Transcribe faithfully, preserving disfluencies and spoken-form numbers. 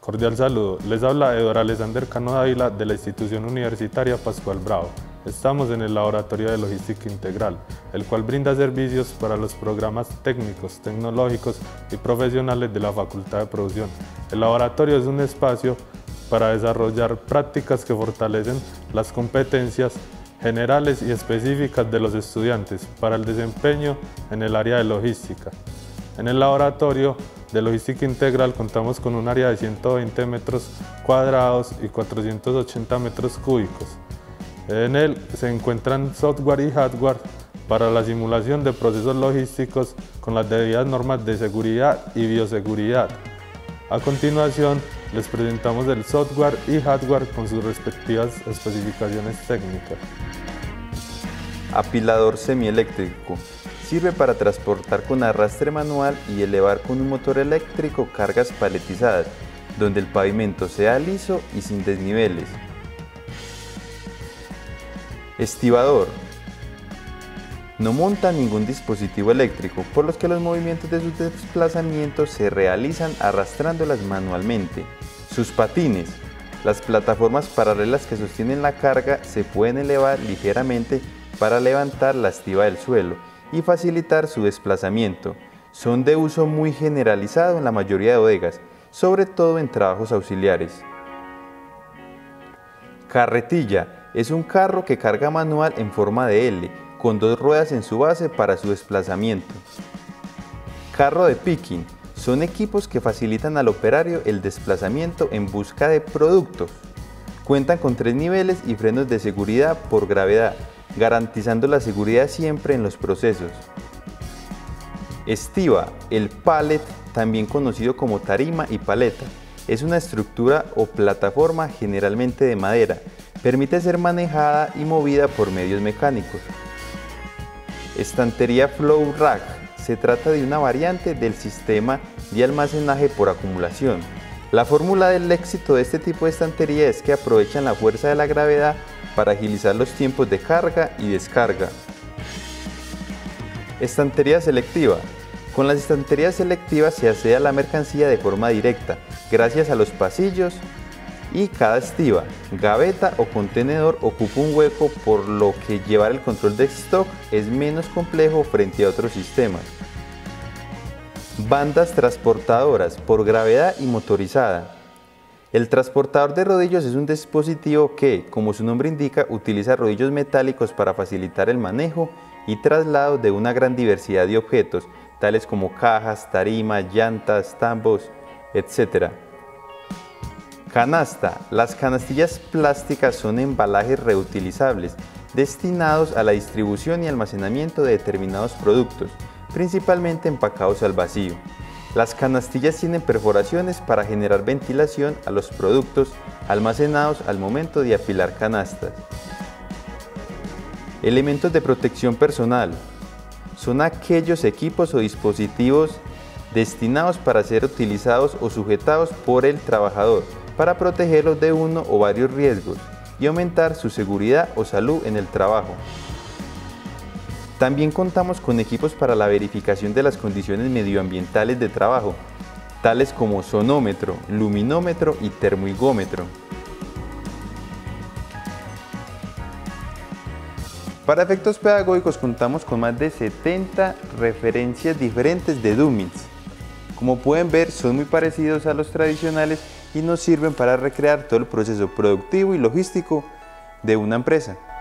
Cordial saludo, les habla Eduardo Alexander Cano Dávila de la institución universitaria Pascual Bravo. Estamos en el Laboratorio de Logística Integral, el cual brinda servicios para los programas técnicos, tecnológicos y profesionales de la Facultad de Producción. El laboratorio es un espacio para desarrollar prácticas que fortalecen las competencias generales y específicas de los estudiantes para el desempeño en el área de logística. En el laboratorio de Logística Integral contamos con un área de ciento veinte metros cuadrados y cuatrocientos ochenta metros cúbicos. En él se encuentran software y hardware para la simulación de procesos logísticos con las debidas normas de seguridad y bioseguridad. A continuación, les presentamos el software y hardware con sus respectivas especificaciones técnicas. Apilador semieléctrico. Sirve para transportar con arrastre manual y elevar con un motor eléctrico cargas paletizadas, donde el pavimento sea liso y sin desniveles. Estibador. No monta ningún dispositivo eléctrico, por lo que los movimientos de sus desplazamientos se realizan arrastrándolas manualmente. Sus patines. Las plataformas paralelas que sostienen la carga se pueden elevar ligeramente para levantar la estiba del suelo y facilitar su desplazamiento. Son de uso muy generalizado en la mayoría de bodegas, sobre todo en trabajos auxiliares. Carretilla. Es un carro que carga manual en forma de L, con dos ruedas en su base para su desplazamiento. Carro de picking. Son equipos que facilitan al operario el desplazamiento en busca de productos. Cuentan con tres niveles y frenos de seguridad por gravedad, garantizando la seguridad siempre en los procesos. Estiba. El pallet, también conocido como tarima y paleta, es una estructura o plataforma generalmente de madera. Permite ser manejada y movida por medios mecánicos. Estantería Flow Rack. Se trata de una variante del sistema de almacenaje por acumulación. La fórmula del éxito de este tipo de estantería es que aprovechan la fuerza de la gravedad para agilizar los tiempos de carga y descarga. Estantería selectiva. Con las estanterías selectivas se accede a la mercancía de forma directa, gracias a los pasillos, y cada estiba, gaveta o contenedor ocupa un hueco, por lo que llevar el control de stock es menos complejo frente a otros sistemas. Bandas transportadoras por gravedad y motorizada. El transportador de rodillos es un dispositivo que, como su nombre indica, utiliza rodillos metálicos para facilitar el manejo y traslado de una gran diversidad de objetos, tales como cajas, tarimas, llantas, tambos, etcétera. Canasta. Las canastillas plásticas son embalajes reutilizables, destinados a la distribución y almacenamiento de determinados productos, principalmente empacados al vacío. Las canastillas tienen perforaciones para generar ventilación a los productos almacenados al momento de apilar canastas. Elementos de protección personal. Son aquellos equipos o dispositivos destinados para ser utilizados o sujetados por el trabajador para protegerlos de uno o varios riesgos y aumentar su seguridad o salud en el trabajo. También contamos con equipos para la verificación de las condiciones medioambientales de trabajo, tales como sonómetro, luminómetro y termohigómetro. Para efectos pedagógicos contamos con más de setenta referencias diferentes de dummies. Como pueden ver, son muy parecidos a los tradicionales y nos sirven para recrear todo el proceso productivo y logístico de una empresa.